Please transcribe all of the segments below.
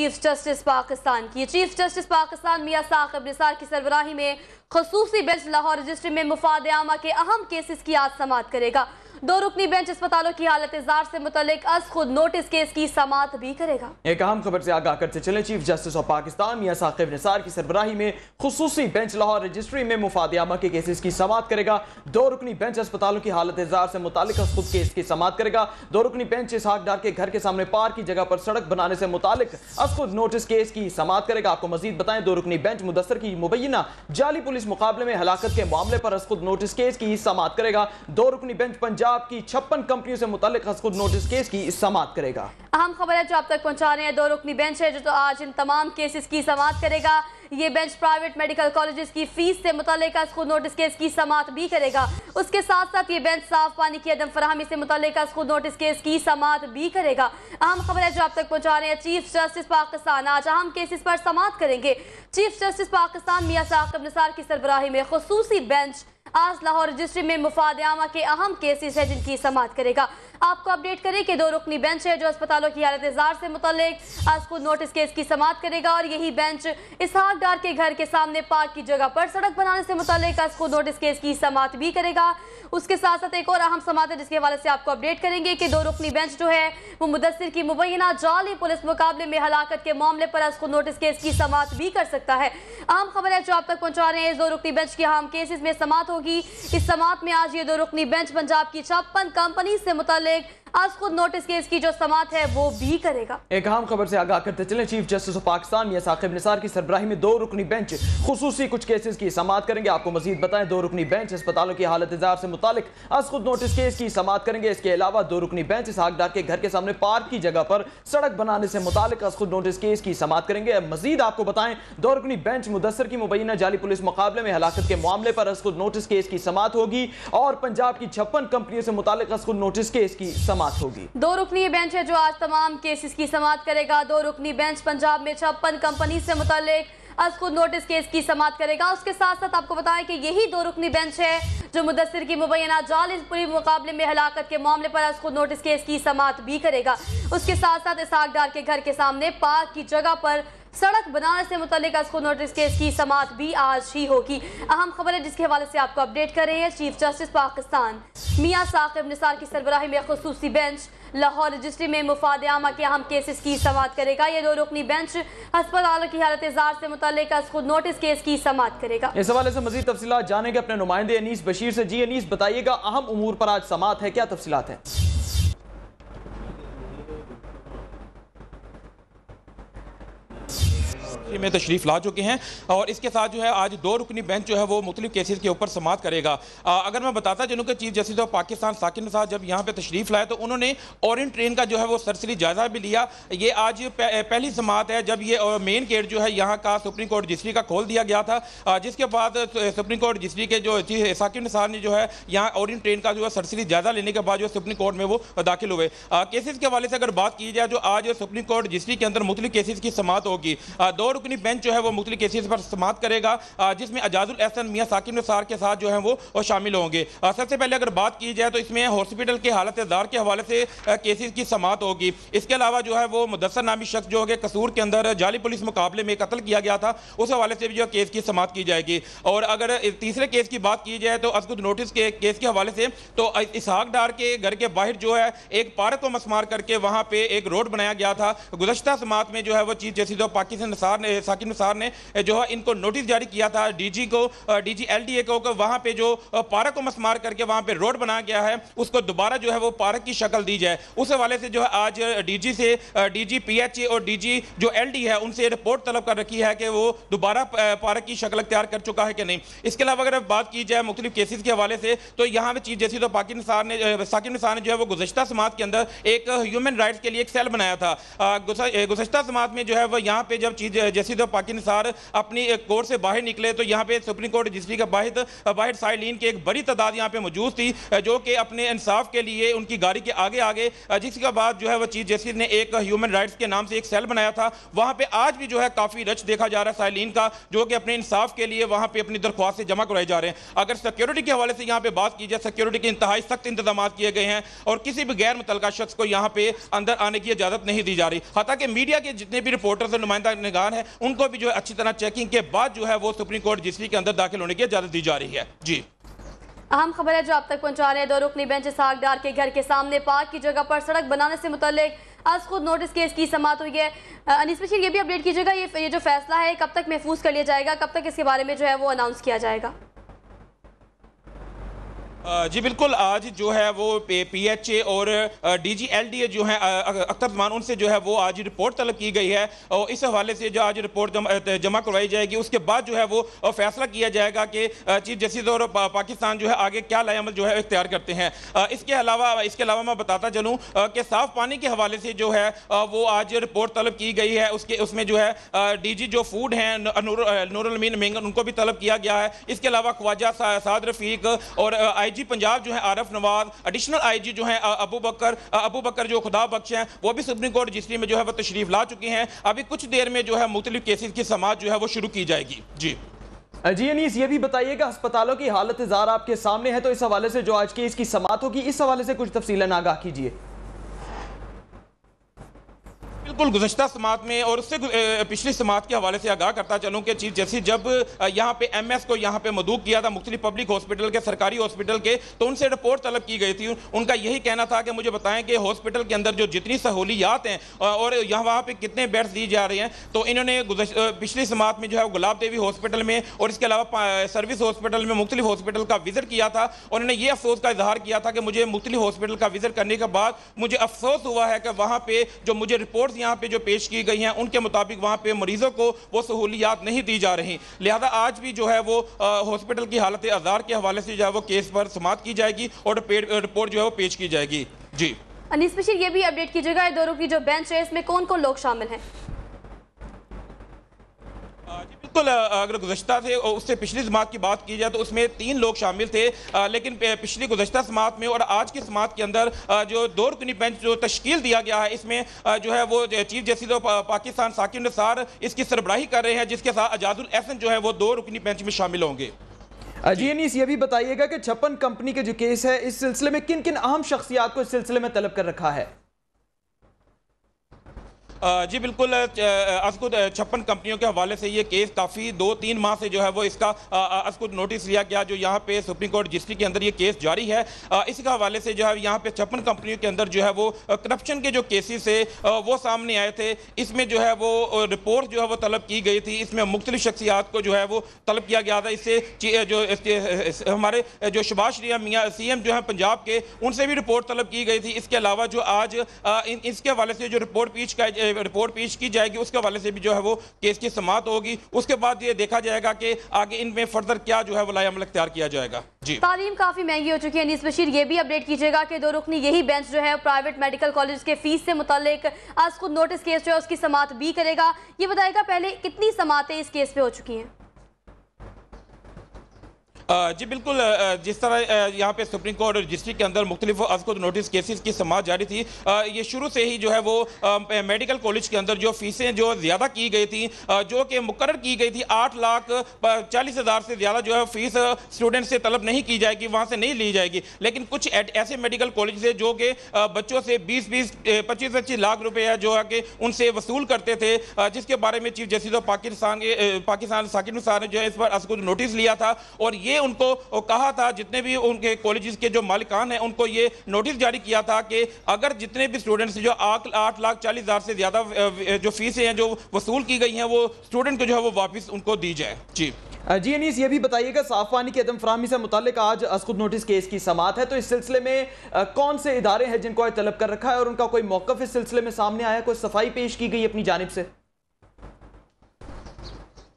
Chief justice Pakistan की। Chief justice Pakistan Mian Saqib Nisar की सरबराही में खुसूसी बेंच लाहौर रजिस्ट्री में मुफाद आमा के अहम केसेस की आज समाअत करेगा। 2 रुकनी बेंच अस्पतालों की हालत जार से मुतल्लिक अज खुद नोटिस केस की समाअत भी करेगा। एक अहम खबर से आगाह करते चले, chief justice of Pakistan Mian Saqib Nisar की सरबराही में खुसूसी बेंच लाहौर रजिस्ट्री में मुफाद आमा के केसेस की समाअत करेगा। 2 रुकनी बेंच अस्पतालों की हालत जार से मुतल्लिक अज खुद केस की समाअत करेगा। 2 रुकनी बेंच इसहाक डार के घर के सामने पार्क की जगह पर सड़क बनाने से मुतालिक अज खुद नोटिस केस की समाअत करेगा। आपको मजीद बताएं, 2 रुकनी बेंच मुदस्सर की मुबैना जाली पुलिस मुकाबले में हलाकत के मामले पर अज खुद नोटिस केस की समाअत करेगा। 2 रुकनी बेंच पंजाब की 56 कंपनियों से मुतालिक खुद नोटिस केस की समाअत करेगा। अहम खबर है जो आप तक पहुंचा रहे हैं, 2 रुकनी बेंच है जो तो आज इन तमाम केसेस की समाअत करेगा। ये बेंच प्राइवेट मेडिकल कॉलेजेस की फीस से मुतालिक खुद नोटिस केस की समाअत भी करेगा। उसके साथ साथ ये बेंच साफ पानी की अदम फराहमी से मुतालिक खुद नोटिस केस की समाअत भी करेगा। अहम खबर है जो आप तक पहुंचा रहे हैं, चीफ जस्टिस पाकिस्तान आज अहम केसेस पर समाअत करेंगे। चीफ जस्टिस पाकिस्तान मियां साकिब निसार की सरबराही में खुसूसी बेंच आज लाहौर रजिस्ट्री में मुफाद आमा के अहम केसेस है जिनकी समाअत करेगा। आपको अपडेट करें कि 2 रुकनी बेंच है जो अस्पतालों की हालत जार से मुतल्लिक आज खुद नोटिस केस की समाअत करेगा और यही बेंच इसहाक डार के घर के सामने पार्क की जगह पर सड़क बनाने से मुतल्लिक आज खुद नोटिस केस की समाअत भी करेगा। उसके साथ साथ एक और अहम समाअत है जिसके हवाले से आपको अपडेट करेंगे कि 2 रुकनी बेंच जो है वो मुदस्सिर की मुबैना जाली पुलिस मुकाबले में हलाकत के मामले पर आज खुद नोटिस केस की समाअत भी कर सकता है। अहम खबर है जो आप तक पहुंचा रहे हैं, 2 रुकनी बेंच की अहम केसेस में समाअत होगी। इस समाअत में आज ये 2 रुकनी बेंच पंजाब की 56 कंपनी से मुतालिक आज खुद नोटिस केस की जो समाअत है वो भी करेगा। एक अहम खबर से आगाह करते चले, chief justice of Pakistan Mian Saqib Nisar की सरबराही में 2 रुकनी बेंच खुसूसी कुछ केसेस की समाअत करेंगे। आपको मजीद बताएं, 2 रुकनी बेंच अस्पतालों की हालत जार से मुतालिक आज खुद नोटिस केस की समाअत करेंगे। इसके अलावा 2 रुकनी बेंच इसहाक डार के घर के सामने पार्क की जगह पर सड़क बनाने से मुतालिक आज खुद नोटिस केस की समाअत करेंगे। मजीद आपको बताएं, 2 रुकनी बेंच मुदस्सर की मुबैना जाली पुलिस मुकाबले में हलाकत के मामले पर आज खुद नोटिस केस की समाअत होगी और पंजाब की 56 कंपनियों से मुतालिक आज खुद नोटिस केस की समाअत होगी। 2 रुकनी बेंच है जो आज तमाम केसेस की समाअत करेगा। 2 रुकनी बेंच पंजाब में 56 कंपनी से मुतालिक आज खुद नोटिस केस की समाअत करेगा। उसके साथ साथ आपको बताएं कि यही 2 रुकनी बेंच है जो मुदस्सिर की मुबैना जाली पुलिस मुकाबले में हलाकत के मामले पर आज खुद नोटिस केस की समाअत भी करेगा। उसके साथ साथ इसहाक डार के घर के सामने पार्क की जगह पर सड़क बनाने से मुतालिक आज खुद नोटिस केस की समाअत भी आज ही होगी। अहम खबर है जिसके हवाले से आपको अपडेट कर रहे हैं, चीफ जस्टिस पाकिस्तान मियां साकिब निसार की सरबराही में खुसूसी बेंच लाहौर रजिस्ट्री में मुफाद आमा के अहम केसेस की समाअत करेगा। ये 2 रुकनी बेंच अस्पतालों की हालत जार से मुतालिक आज खुद नोटिस केस की समाअत करेगा। इस हवाले से मजीद तफसीलात जानेंगे अपने नुमाइंदे अनीस बशीर से। जी अनीस, बताइएगा अहम उमूर पर आज समाअत है, क्या तफसीलात है? में तशरीफ ला चुके हैं और इसके साथ जो है आज 2 रुकनी बेंच जो है वो मुख्तलिफ केसेस के ऊपर समाअत करेगा। अगर मैं बताता चलूँ कि chief justice of Pakistan Saqib Nisar जब यहाँ पे तशरीफ लाए तो उन्होंने ओरिएंट ट्रेन का जो है वो सरसरी जायजा भी लिया। ये आज पहली समाअत है जब ये मेन गेट जो है यहाँ का सुप्रीम कोर्ट रजिस्ट्री का खोल दिया गया था, जिसके बाद सुप्रीम कोर्ट रजिस्ट्री के जो साकिब निसार ने जो है यहाँ ओरिएंट ट्रेन का जो है सरसरी जायजा लेने के बाद जो सुप्रीम कोर्ट में वो दाखिल हुए। केसेस के हवाले से अगर बात की जाए जो आज सुप्रीम कोर्ट रजिस्ट्री के अंदर मुख्तलिफ केसेस की समाअत होगी। 2 रुकनी बेंच जो है वो मुख्तलिफ केसेस पर समाअत करेगा, जिसमें अजाजुल एहसन मियां साकिब निसार के साथ जो है वो शामिल होंगे। सबसे पहले अगर बात की जाए तो इसमें हॉस्पिटल के हालत जार के हवाले से केसेस की समाअत होगी। इसके अलावा जो है वो मुदस्सर नामी शख्स जो है कसूर के अंदर जाली पुलिस मुकाबले में कत्ल किया गया था, उस हवाले से भी जो केस की समाअत की जाएगी। और अगर तीसरे केस की बात की जाए तो अजगुद नोटिस के केस के हवाले से तो इसहाक डार के घर के बाहर जो है एक पार्क को मसमार करके वहां पे एक रोड बनाया गया था। गुज़श्ता समाअत में जो है वो chief justice of Pakistan Saqib Nisar ने जो है इनको नोटिस जारी किया था डीजी एलडीए को वहां पे जो पार्क को मसमार करके वहां पे रोड बनाया गया है उसको दोबारा जो है वो पार्क की शक्ल दी जाए। उस हवाले से जो है आज डीजी पीएचए और डीजी जो एलडी है उनसे रिपोर्ट तलब कर रखी है कि वो दोबारा पार्क की शक्ल अख्तियार कर चुका है कि नहीं। इसके अलावा अगर बात की जाए मुख्तलिफ केसेस के हवाले से तो यहाँ पे chief justice of Pakistan Saqib Nisar ने जो है वो गुज़श्ता समाअत के अंदर एक ह्यूमन राइट्स के लिए एक सेल बनाया था। गुज़श्ता समाअत में जो है वो यहाँ पे जब चीफ जस्टिस पाकिस्तान निसार अपनी कोर्ट से बाहर निकले तो यहाँ पे सुप्रीम कोर्ट रजिस्ट्री का बाहर साइलिन की एक बड़ी तादाद यहाँ पे मौजूद थी, जो कि अपने इंसाफ के लिए उनकी गाड़ी के आगे आगे, जिसके बाद जो है वो चीफ जस्टिस ने एक ह्यूमन राइट्स के नाम से एक सेल बनाया था। वहां पे आज भी जो है काफी रश देखा जा रहा है साइलिन का, जो कि अपने इंसाफ के लिए वहां पे अपनी दरख्वास्त से जमा करवाए जा रहे हैं। अगर सिक्योरिटी के हवाले से यहाँ पे बात की जाए, सिक्योरिटी के इंतहाई सख्त इंतजाम किए गए हैं और किसी भी गैर मुतल्लका शख्स को यहाँ पे अंदर आने की इजाजत नहीं दी जा रही। हत्ता कि मीडिया के जितने भी रिपोर्टर्स और नुमाइंदा निगार हैं उनको भी जो है अच्छी तरह चेकिंग के बाद जो है वो सुप्रीम कोर्ट रजिस्ट्री के अंदर दाखिल होने की इजाजत दी जा रही है। जी, अहम खबर है जो आप तक पहुंचा रहे हैं। 2 रुकनी बेंच इसहाकडार के घर के सामने पार्क की जगह पर सड़क बनाने से मुतल्लिक आज खुद नोटिस केस की समाअत हुई है। अनीस बशीर, ये भी अपडेट कीजिएगा, ये जो फैसला है कब तक महफूज कर लिया जाएगा, कब तक इसके बारे में जो है वो अनाउंस किया जाएगा? जी बिल्कुल, आज जो है वो PHA और DGLDA जो है अख्तर मान, उनसे जो है वो आज रिपोर्ट तलब की गई है और इस हवाले से जो आज रिपोर्ट जमा करवाई जाएगी। उसके बाद जो है वो फैसला किया जाएगा कि चीफ जस्टिस और पाकिस्तान जो है आगे क्या लाएअमल जो है इख्तियार करते हैं। इसके अलावा मैं बताता चलूँ कि साफ पानी के हवाले से जो है वो आज रिपोर्ट तलब की गई है। उसमें जो है DG जो फूड हैं नूरुल अमीन मेंगन, उनको भी तलब किया गया है। इसके अलावा ख्वाजा साद रफीक और IG पंजाब जो है आरिफ नवाज, एडिशनल IG जो है अबू बकर जो खुदा बख्श हैं, वो भी सुप्रीम कोर्ट रजिस्ट्री में जो है वो तशरीफ ला चुके हैं। अभी कुछ देर में जो है मुख्तलिफ केसेस की समाअत जो है वो शुरू की जाएगी। जी अनीस, ये भी बताइएगा अस्पतालों की हालत ज़ार आपके सामने है, तो इस हवाले से जो आज केस की समाअत होगी, इस हवाले से कुछ तफसीलन आगाह कीजिए। बिल्कुल, गुज़श्ता समाअत में और उससे पिछली समाअत के हवाले से आगाह करता चलूँ कि चीफ जस्टिस जब यहाँ पे MS को यहाँ पे मदऊ किया था मुख्तलिफ पब्लिक हॉस्पिटल के, सरकारी हॉस्पिटल के, तो उनसे रिपोर्ट तलब की गई थी। उनका यही कहना था कि मुझे बताएं कि हॉस्पिटल के अंदर जो जितनी सहूलियात हैं और यहाँ वहाँ पे कितने बेड्स दी जा रहे हैं। तो इन्होंने पिछली समाअत में जो है गुलाब देवी हॉस्पिटल में और इसके अलावा सर्विस हॉस्पिटल में मुख्तलिफ हॉस्पिटल का विजिट किया था और उन्होंने ये अफसोस का इजहार किया था कि मुझे मुख्तलिफ हॉस्पिटल का विजिट करने के बाद मुझे अफसोस हुआ है कि वहाँ पे जो मुझे रिपोर्ट्स यहाँ पे जो पेश की गई हैं उनके मुताबिक वहाँ पे मरीजों को वो सहूलियात नहीं दी जा रही। लिहाजा आज भी जो है वो हॉस्पिटल की हालत आज़ार के हवाले से जो है वो केस पर समाअत की जाएगी और रिपोर्ट जो है वो पेश की जाएगी। जी अनीस बशीर, ये भी अपडेट कीजिएगा, 2 रुकनी जो बेंच है इसमें कौन कौन लोग शामिल हैं? बिल्कुल, अगर गुज़श्ता से उससे पिछली समाअत की बात की जाए तो उसमें 3 लोग शामिल थे, लेकिन पिछली गुज़श्ता समाअत में और आज की समाअत के अंदर जो 2 रुकनी बेंच जो तश्कील दिया गया है, इसमें जो है वो चीफ जस्टिस पाकिस्तान साकिब निसार इसकी सरबराही कर रहे हैं, जिसके साथ अजाजुल एहसन जो है वो 2 रुकनी बेंच में शामिल होंगे। जी अनीस, ये भी बताइएगा कि 56 कंपनी के जो केस है, इस सिलसिले में किन किन अहम शख्सियात को इस सिलसिले में तलब कर रखा है? जी बिल्कुल, असकुद 56 कंपनियों के हवाले से ये केस काफ़ी 2-3 माह से जो है वो इसका असकुद नोटिस लिया गया, जो यहाँ पे सुप्रीम कोर्ट रजिस्ट्री के अंदर ये केस जारी है। इसके हवाले से जो है यहाँ पे 56 कंपनियों के अंदर जो है वो करप्शन के जो केसेस है वो सामने आए थे। इसमें जो है वो रिपोर्ट जो है वो तलब की गई थी, इसमें मुख्तलिफ शख्सियात को जो है वो तलब किया गया था। इससे जो हमारे जो शहबाज शरीफ मियाँ CM जो है पंजाब के, उनसे भी रिपोर्ट तलब की गई थी। इसके अलावा जो आज इसके हवाले से जो रिपोर्ट पेश की जाएगी उसके हवाले से भी जो है वो केस की समाअत होगी। उसके बाद ये देखा जाएगा कि आगे इनमें फर्दर क्या जो है वो लाएअमल इख्तियार किया जाएगा। जी, तालीम काफी महंगी हो चुकी है। अनीस बशीर, ये भी अपडेट कीजिएगा कि 2 रुकनी यही बेंच जो है प्राइवेट मेडिकल कॉलेज के फीस से मुतालिक आज खुद नोटिस केस जो है उसकी समाअत भी करेगा। ये बताएगा पहले कितनी समाअतें इस केस पे हो चुकी हैं? जी बिल्कुल, जिस तरह यहाँ पे सुप्रीम कोर्ट रजिस्ट्री के अंदर मुख्तलिफ अज़कुर नोटिस केसेस की समाअत जारी थी, ये शुरू से ही जो है वो मेडिकल कॉलेज के अंदर जो फीसें जो ज़्यादा की गई थी, जो कि मुकर्रर की गई थी 8,40,000 से ज़्यादा जो है फीस स्टूडेंट से तलब नहीं की जाएगी, वहाँ से नहीं ली जाएगी। लेकिन कुछ ऐसे मेडिकल कॉलेज है जो कि बच्चों से 20-20, 25-25 लाख रुपये जो है कि उनसे वसूल करते थे, जिसके बारे में chief justice of Pakistan Saqib Nisar ने जो है इस पर अज़कुर नोटिस लिया था और ये उनको कहा था, जितने भी उनके कॉलेजेस के जो मालिकान हैं उनको ये नोटिस जारी किया था कि अगर जितने भी स्टूडेंट्स जो 8,40,000 से ज़्यादा जो फीसें हैं जो वसूल की गई हैं वो स्टूडेंट को जो है वो वापस उनको दी जाए। जी जी अनीस, ये भी बताइएगा साफ पानी की अदम फराहमी से मुतालिक आज असकुद नोटिस केस की समाअत है, तो इस सिलसिले में कौन से इदारे हैं जिनको तलब कर रखा है और उनका कोई मौक़िफ़ इस सिलसिले में सामने आया, कोई सफाई पेश की गई अपनी जानिब से?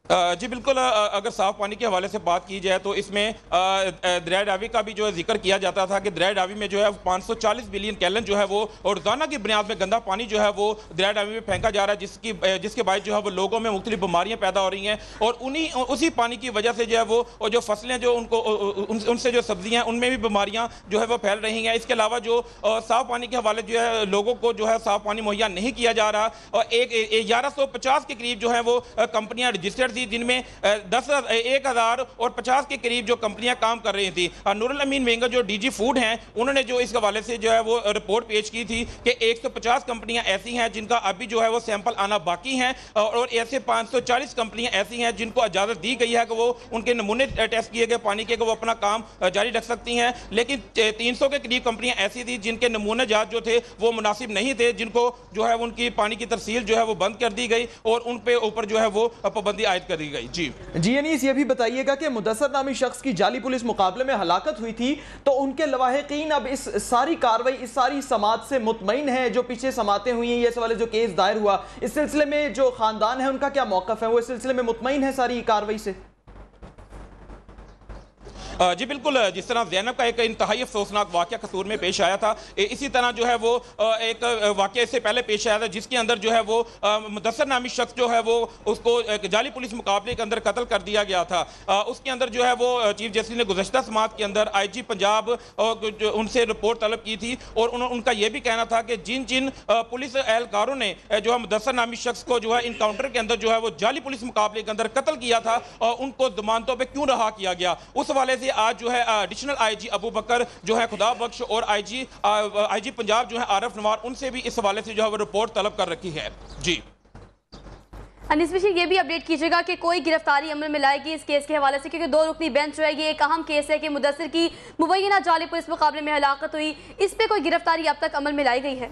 जी बिल्कुल, अगर साफ पानी के हवाले से बात की जाए तो इसमें दरिया डावी का भी जो है जिक्र किया जाता था कि दरिया डावी में जो है 540 बिलियन गैलन जो है वो रोजाना की बुनियाद में गंदा पानी जो है वो दरिया डावी में फेंका जा रहा है, जिसके बाद जो है वो लोगों में मुख्तलिफ बीमारियां पैदा हो रही हैं और उसी पानी की वजह से जो है वो और जो फसलें जो उनसे जो सब्जियां हैं उनमें भी बीमारियां जो है वो फैल रही हैं। इसके अलावा जो साफ पानी के हवाले जो है लोगों को जो है साफ पानी मुहैया नहीं किया जा रहा और 1150 के करीब जो है वो कंपनियां रजिस्टर्ड थी, जिनमें 10,000 और 50 के करीब जो कंपनियां काम कर रही थी। नूरुल अमीन वेंगर जो डीजी फूड हैं उन्होंने जो इस हवाले से जो है वो रिपोर्ट पेश की थी कि 150 कंपनियां ऐसी हैं जिनका अभी जो है वो सैंपल आना बाकी हैं और ऐसे 540 कंपनियां ऐसी हैं जिनको इजाजत दी गई है कि वो उनके नमूने टेस्ट किए गए पानी के, वो अपना काम जारी रख सकती हैं। लेकिन 300 के करीब कंपनियां ऐसी थी जिनके नमूने जात जो थे वो मुनासिब नहीं थे, जिनको जो है उनकी पानी की तरसील जो है वो बंद कर दी गई और उन पे ऊपर जो है वो पाबंदी आयद कर दी गई। जी अनीस, ये भी बताइएगा कि मुदस्सर नामी शख्स की जाली पुलिस मुकाबले में हलाकत हुई थी, तो उनके लवाहिकीन अब इस सारी कार्रवाई, इस सारी समात से मुतमईन है? जो पीछे समातें हुई हैं, ये इस वाले जो केस दायर हुआ, इस सिलसिले में जो खानदान है उनका क्या मौकफ है? वो इस सिलसिले में मुतमईन है सारी कार्रवाई से? जी बिल्कुल, जिस तरह ज़ैनब का एक इंतहाई अफसोसनाक वाक़या कसूर में पेश आया था, इसी तरह जो है वो एक वाक़या इससे पहले पेश आया था जिसके अंदर जो है वो मुदस्सर नामी शख्स जो है वो उसको एक जाली पुलिस मुकाबले के अंदर कत्ल कर दिया गया था। उसके अंदर जो है वो चीफ जस्टिस ने गुज़श्ता समात के अंदर IG पंजाब उनसे रिपोर्ट तलब की थी और उनका यह भी कहना था कि जिन जिन पुलिस एहलकारों ने जो है मुदस्सर नामी शख्स को जो है इनकाउंटर के अंदर जो है वो जाली पुलिस मुकाबले के अंदर कत्ल किया था, उनको जमानतों पर क्यों रहा किया गया। उस हवाले से आज जो है एडिशनल IG अबू बकर जो है खुदा बख्श और IG पंजाब जो है आरफ नवार, उनसे भी इस हवाले से जो है वो रिपोर्ट तलब कर रखी है। जी अनीस बशीर, ये भी अपडेट कीजिएगा कि कोई गिरफ्तारी अमल में लाएगी इस केस के हवाले से, क्योंकि 2 रुकनी बेंच जो है ये एक अहम केस है कि मुदस्सिर की मुबैना जाली पुलिस मुकाबले में हलाकत हुई, इस पे कोई गिरफ्तारी अब तक अमल में लाई गई है?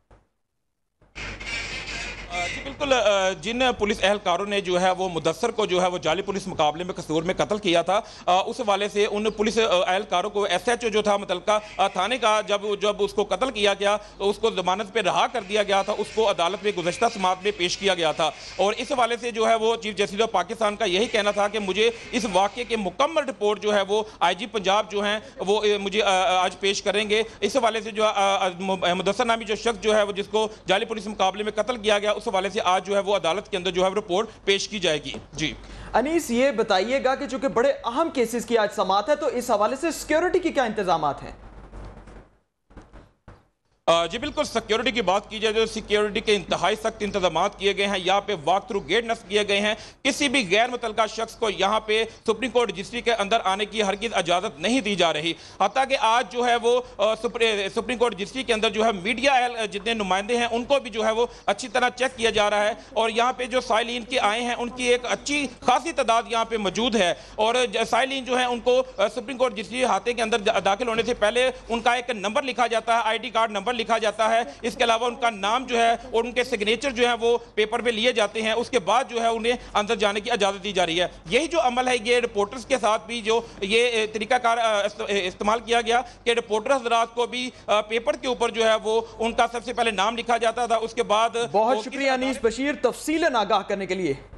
जी बिल्कुल, जिन पुलिस एहलकारों ने जो है वो मुदस्सर को जो है वो जाली पुलिस मुकाबले में कसूर में कत्ल किया था, उस हवाले से उन पुलिस एहलकारों को SHO जो था मुतलका थाने का जब उसको कत्ल किया गया तो उसको जमानत पे रहा कर दिया गया था, उसको अदालत में गुज़श्ता समात में पेश किया गया था। और इस हवाले से जो है वो चीफ जस्टिस ऑफ पाकिस्तान का यही कहना था कि मुझे इस वाक़े की मुकम्मल रिपोर्ट जो है वो IG पंजाब जो है वो मुझे आज पेश करेंगे। इस हवाले से जो मुदस्सर नामी जो शख्स जो है वो जिसको जाली पुलिस मुकाबले में कत्ल किया गया, उस हवाले से आज जो है वो अदालत के अंदर जो है रिपोर्ट पेश की जाएगी। जी अनीस, ये बताइएगा कि चूंकि बड़े अहम केसेस की आज समात है, तो इस हवाले से सिक्योरिटी के क्या इंतजामात हैं? जी बिल्कुल, सिक्योरिटी की बात की जाए तो सिक्योरिटी के इंतहाई सख्त इंतजाम किए गए हैं। यहाँ पे वॉक थ्रू गेट नस्ब किए गए हैं। किसी भी गैर मुतलका शख्स को यहाँ पे सुप्रीम कोर्ट रजिस्ट्री के अंदर आने की हरगिज़ इजाज़त नहीं दी जा रही। हत्ता कि आज जो है वो सुप्रीम कोर्ट रजिस्ट्री के अंदर जो है मीडिया जितने नुमाइंदे हैं उनको भी जो है वो अच्छी तरह चेक किया जा रहा है और यहाँ पे जो साइलिन के आए हैं उनकी एक अच्छी खासी तादाद यहाँ पे मौजूद है और साइलिन जो है उनको सुप्रीम कोर्ट रजिस्ट्री हाथे के अंदर दाखिल होने से पहले उनका एक नंबर लिखा जाता है, ID कार्ड नंबर लिखा जाता है। इसके अलावा उनका नाम जो है और उनके सिग्नेचर जो है वो पेपर पे लिए जाते हैं। उसके बाद जो है उन्हें अंदर जाने की इजाजत दी जा रही है। यही जो अमल है ये रिपोर्टर्स के साथ भी जो ये तरीकाकार इस्तेमाल किया गया कि रिपोर्टर हजरात को भी पेपर के ऊपर जो है वो उनका सबसे पहले नाम लिखा जाता था, उसके बाद। बहुत शुक्रिया अनीस बशीर तफसीलन आगाह करने के लिए।